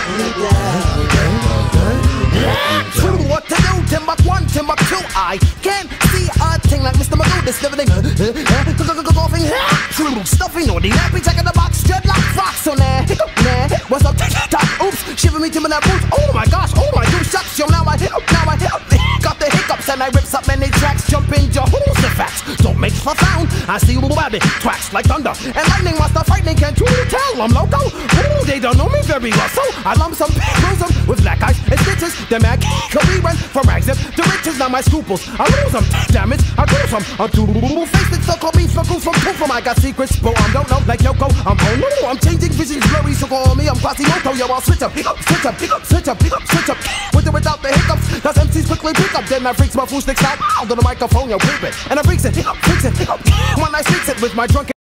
What to do? Timbuk 1, Timbuk 2. I can't see a thing like Mr. Magoo. This everything. Coughing. Stuffing or the nappy. Checking the box. Dreadlock rocks on there. What's up? Tick-tock. Oops. Shiver me to my boots. Oh my gosh. Oh my goose shucks. Yo, now I got the hiccups and I rips up many tracks. Jump in your holes the facts. Don't make for sound. I see you rabbit. Twacks like thunder. And lightning monster frightening. Can't you tell I'm loco? Ooh, they don't know me very well. So I lump some bruise them with black eyes and stitches. The mag can we run from rags to riches. Now my scruples, I lose them. Damage, I lose them. I'm too face it, so call me from Poofum. I got secrets, but I don't know like Yoko. I'm oh no, I'm changing visions blurry, so call me. I'm Quasimodo, yo, I'll switch up, switch up, switch up, switch up. With or without the hiccups, cause MCs quickly pick up. Then I freaks my food sticks out, to the microphone, yo, creep it. And I freaks it, freaks it, when I freaks it with my drunken